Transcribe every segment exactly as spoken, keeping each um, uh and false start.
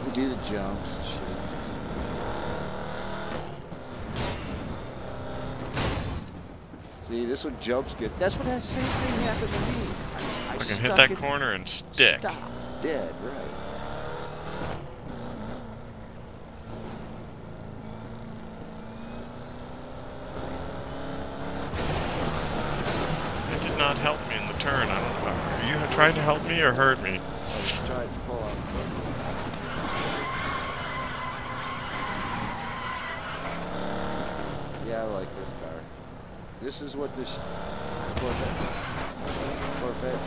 do the jumps and shit. See, this one jumps good. That's what that same thing happened to me. I, I, I can stuck hit that it, corner and stick. Stop. Dead, right. It did not help me in the turn. I don't know. Are you trying to help me or hurt me? I was trying to pull out. Yeah, I like this car. This is what this Corvette. Corvette.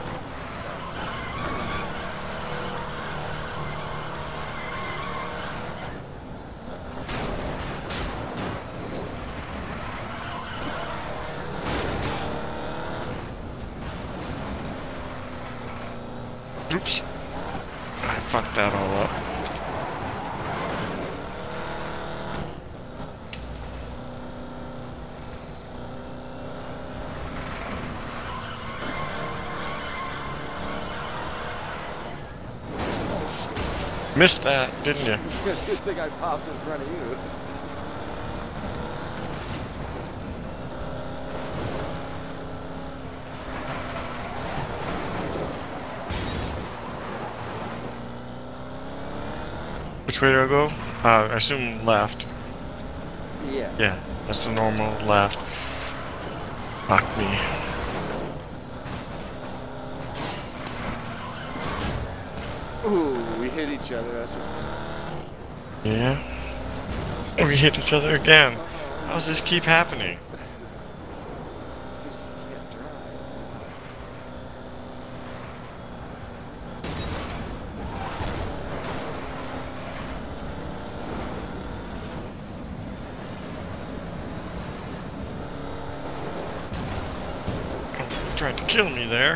Oops. I fucked that all up. Missed that, didn't you? Good thing I popped in front of you. Which way do I go? Uh, I assume left. Yeah. Yeah, that's the normal left. Fuck me. Ooh, we hit each other. That's a... Yeah. We hit each other again. How does this keep happening? It's because you can't drive. Oh, you tried to kill me there.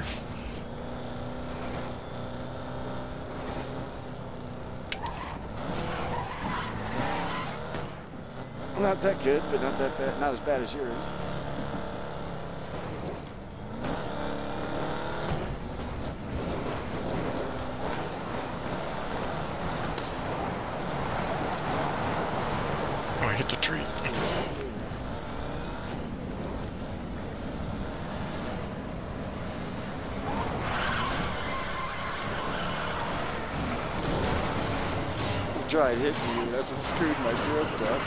Not that good, but not that bad. Not as bad as yours. Oh, I hit the tree. He tried hitting you. That's what screwed my drift up.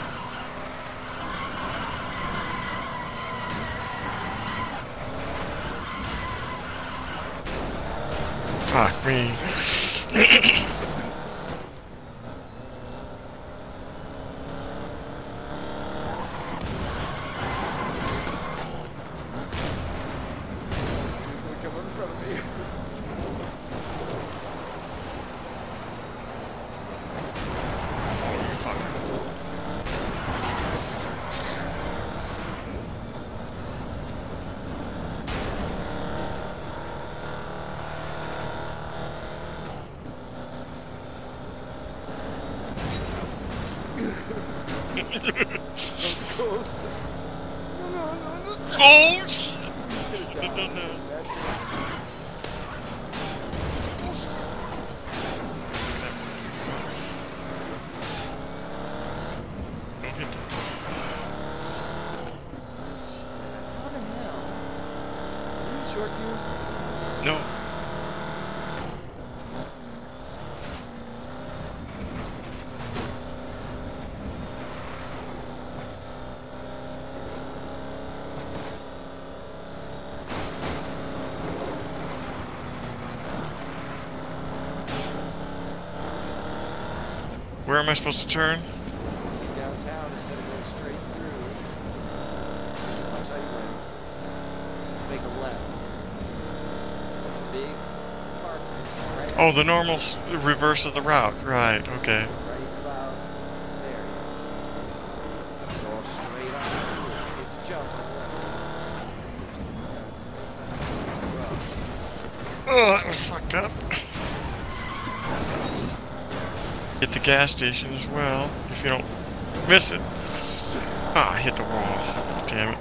Fuck me. Come in front of me. Oh, you fucker. Close. No, no, no, no. Oh, shit. I should have done that. That's it. Don't hit that. How the hell? Are you in short gears? No. Where am I supposed to turn? Downtown instead of going straight through. I'll tell you when. Let's make a left. Big park right Oh, the normal s reverse of the route. Right, okay. right about there. Go straight on through. Big jump on the left. Oh, that was fucked up. Hit the gas station as well, if you don't miss it. Ah, I hit the wall. Damn it.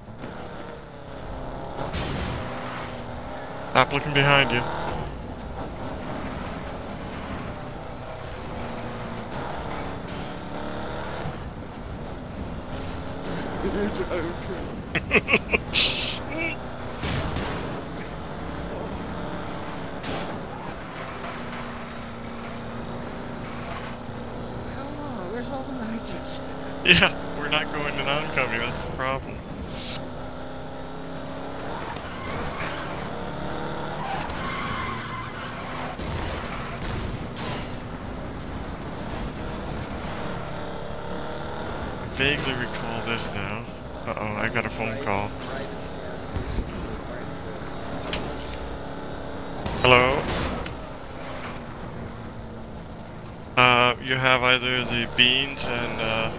Stop looking behind you. You're driving crazy. Come on, where's all the nitrous? Yeah, we're not going to oncoming, that's the problem. I vaguely recall this now. Uh-oh, I got a phone Right, call. right at the gas station. Right Hello? Uh, you have either the beans and, uh,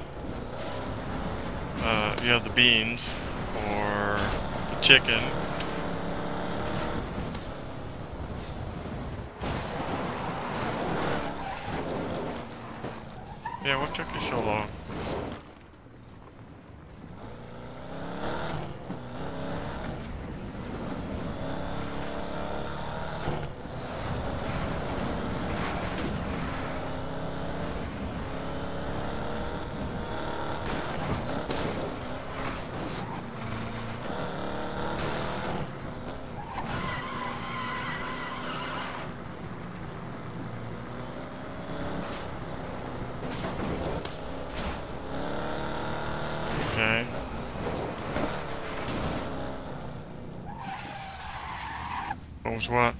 uh, you have the beans, or the chicken. Yeah, what took you so long? Okay. What was what?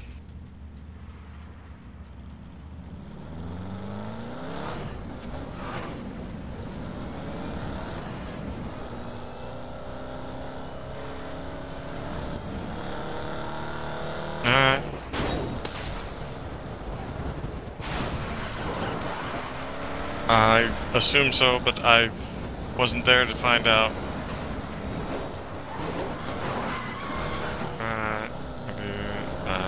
Alright. I assume so, but I wasn't there to find out. Alright. Uh,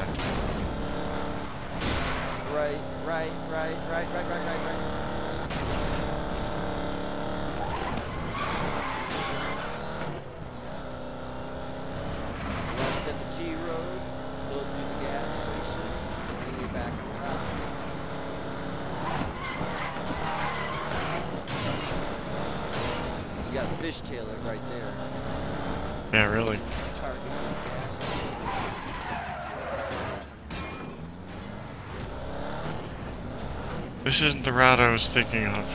Right, right, right, right, right, right, right, right. Left at the G road, go through the gas station, and you're back on top. You got fish tailer right there. yeah, really. Target this gas station. This isn't the route I was thinking of. How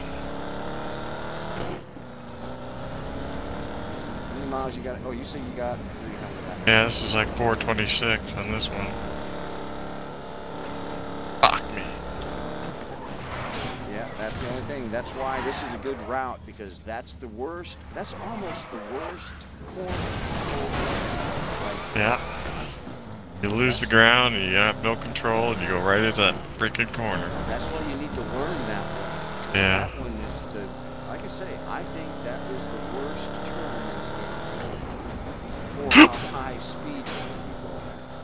many miles you got? Oh, you say you got three hundred. Yeah, this is like four twenty-six on this one. Fuck me. Yeah, that's the only thing. That's why this is a good route, because that's the worst. That's almost the worst corner. Like, Yeah. You lose the ground and you have no control and you go right into that freaking corner. that's why you need to learn that one. Yeah. That one is to, like I say, I think that was the worst turn for how high speed you go.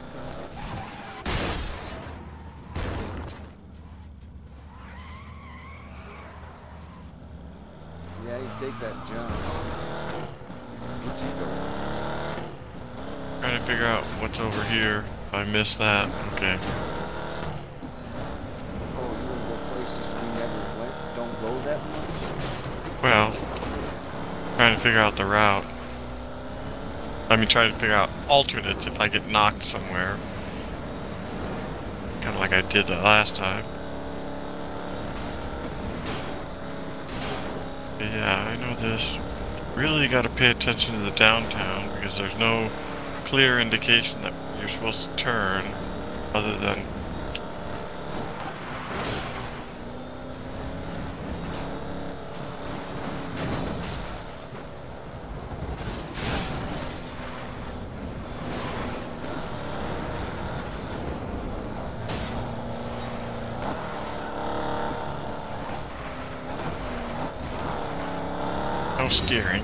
Yeah, you take that jump. Where'd you go? Trying to figure out what's over here. If I missed that, okay. Oh, you want to go places we never went? Don't go that much? Well, trying to figure out the route. I mean, trying to figure out alternates if I get knocked somewhere. Kind of like I did the last time. But yeah, I know this. Really got to pay attention to the downtown because there's no clear indication that you're supposed to turn other than no steering.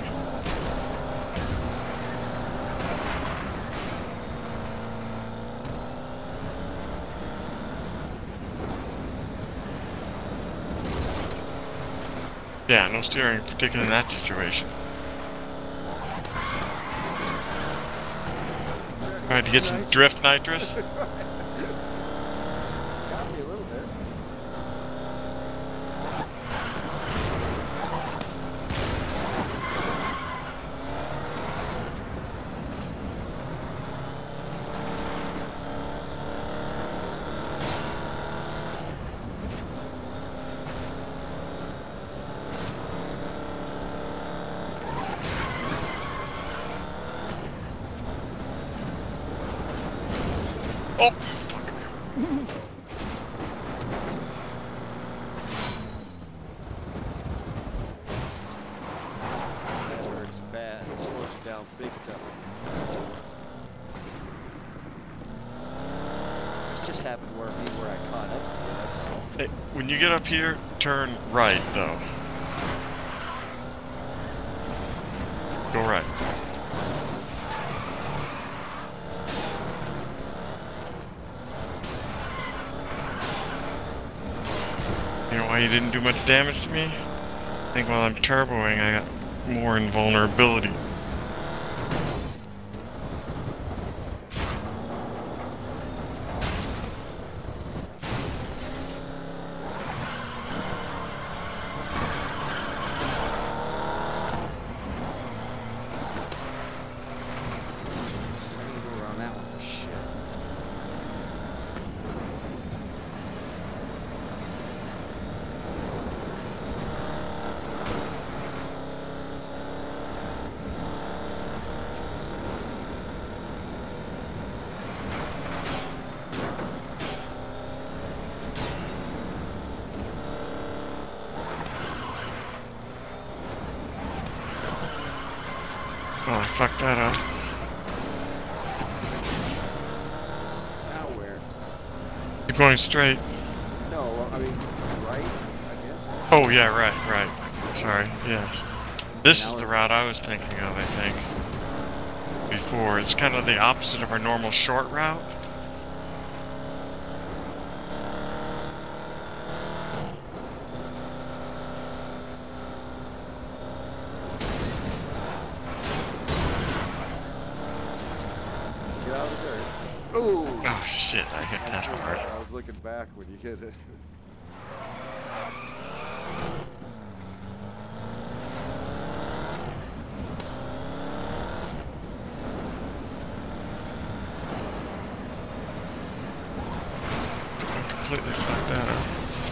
Yeah, no steering, particularly in that situation. Trying to get some drift nitrous. Got me a little bit. Oh, fuck. That hurts bad. It slows you down big time. This just happened where me where I caught up to you, that's all. Hey, when you get up here, turn right, though. Go right. You know why you didn't do much damage to me? I think while I'm turboing, I got more invulnerability. Oh, I fucked that up. Now where? Keep going straight. No, I mean, right, I guess. Oh, yeah, right, right. Sorry, yes. This is the route I was thinking of, I think. Before. It's kind of the opposite of our normal short route. Get out of the dirt. Ooh! Oh shit, I hit that I hard. I was looking back when you hit it. I completely fucked that up.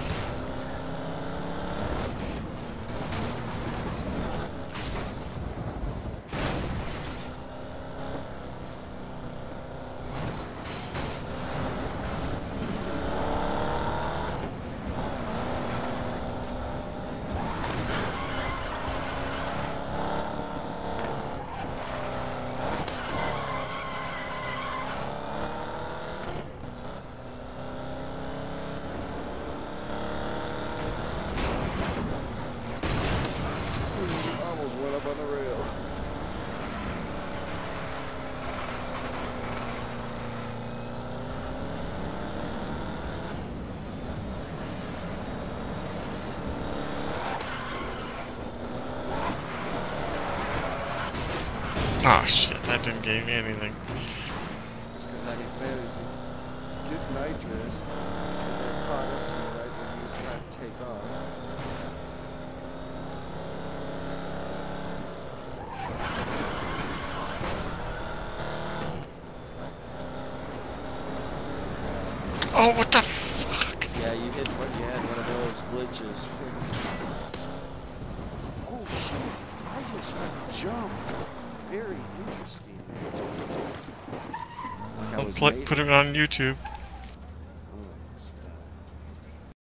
Almost went up on the rail. Oh shit, that didn't give me anything. Just because I didn't manage to get nitrous, and then caught up to you right when you was trying to take off. Oh, what the fuck? Yeah, you hit one, you had one of those glitches. Oh shit, I just jumped. Very interesting. Like I I'll was pl made- put it on YouTube.